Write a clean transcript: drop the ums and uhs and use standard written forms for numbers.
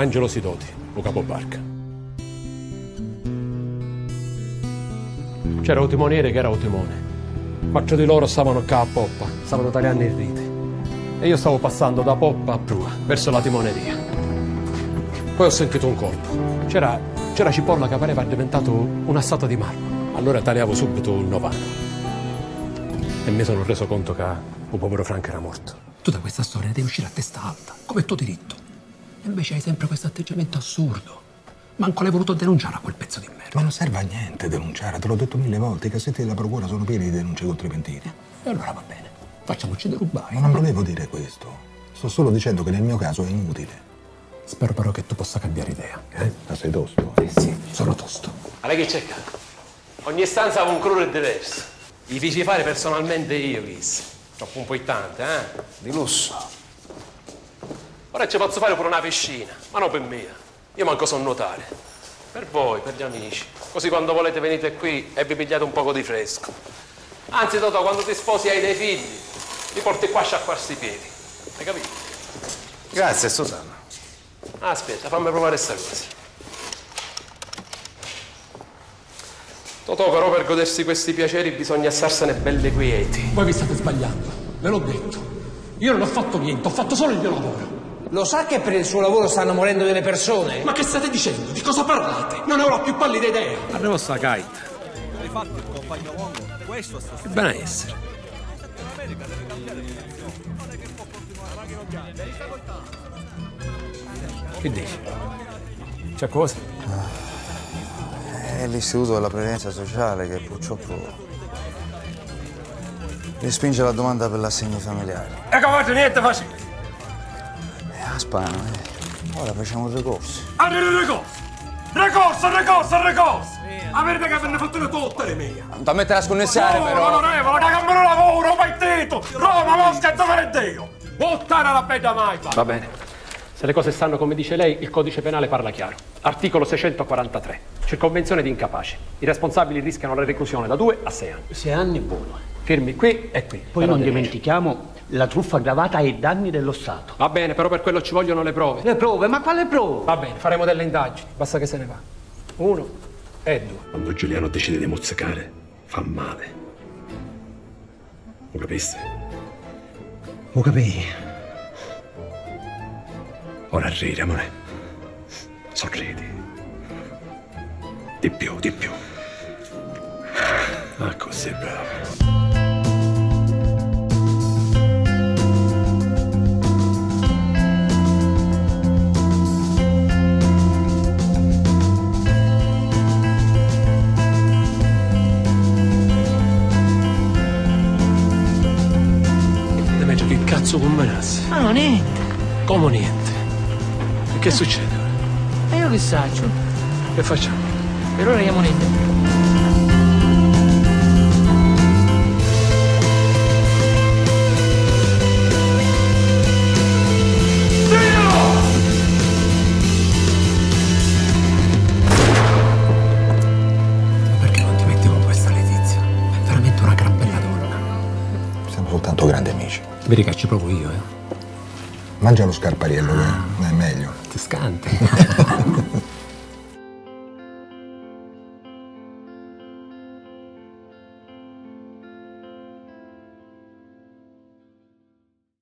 Angelo Sidoti, un capobarca. C'era un timoniere che era un timone. Quattro di loro stavano qua a poppa, stavano tagliando i riti. E io stavo passando da poppa a prua, verso la timoneria. Poi ho sentito un colpo. C'era Cipolla che pareva diventato una statua di marmo. Allora tagliavo subito il novano. E mi sono reso conto che un povero Franco era morto. Tu da questa storia devi uscire a testa alta, come tuo diritto. E invece hai sempre questo atteggiamento assurdo. Manco l'hai voluto denunciare a quel pezzo di merda. Ma non serve a niente denunciare, te l'ho detto 1000 volte, i cassetti della procura sono pieni di denunce contro i pentiti. E allora va bene, facciamoci derubare. Ma non volevo dire questo. Sto solo dicendo che nel mio caso è inutile. Spero però che tu possa cambiare idea. Ma sei tosto? Sì, sono tosto. Allora che c'è? Ogni stanza ha un colore diverso. Li feci fare personalmente io, Chris. Troppo un po' tante, Di lusso. Ora ci posso fare pure una piscina, ma non per me. Io manco so nuotare. Per voi, per gli amici. Così quando volete venite qui e vi pigliate un poco di fresco. Anzi, Totò, quando ti sposi e hai dei figli, li porti qua a sciacquarsi i piedi. Hai capito? Grazie, Susanna. Aspetta, fammi provare questa cosa. Totò, però per godersi questi piaceri bisogna starsene belle quieti. Voi vi state sbagliando, ve l'ho detto. Io non ho fatto niente, ho fatto solo il mio lavoro. Lo sa che per il suo lavoro stanno morendo delle persone? Ma che state dicendo? Di cosa parlate? Non ne ho la più pallida idea. Arrivo sta kite. Che bene essere. Che dici? C'è cosa? È l'istituto della previdenza sociale che purtroppo respinge la domanda per l'assegno familiare. Ecco, faccio niente facile. A Spagna, ora facciamo un ricorso. Ricorso! Avete che avete fatto tutte le mie. Non ti mettere a sconnessiare, però. Onorevole, che cambio lavoro, partito! Roma, Mosca, dove è Dio? Buttare la bella mai. Va bene. Se le cose stanno come dice lei, il codice penale parla chiaro. Articolo 643. Circonvenzione di incapace. I responsabili rischiano la reclusione da 2 a 6 anni. 6 anni è buono. Firmi qui e qui. Poi non dimentichiamo la truffa aggravata ai danni dello Stato. Va bene, però per quello ci vogliono le prove. Le prove? Ma quale prove? Va bene, faremo delle indagini. Basta che se ne va. 1 e 2. Quando Giuliano decide di mozzicare, fa male. Lo capiste? Lo capì. Ora ridi, amore. Sorridi. Di più, di più. Ah, così bravo. Che cazzo combinassi? Ah, no, niente. Come niente? E che succede? E io che saggio? Che facciamo? Per ora andiamo niente. Perché non ti metti con questa Letizia? È veramente una gran bella donna. Siamo soltanto grandi amici. Vedi che ci provo io, Mangia lo scarpariello, che è meglio. Ti scanti.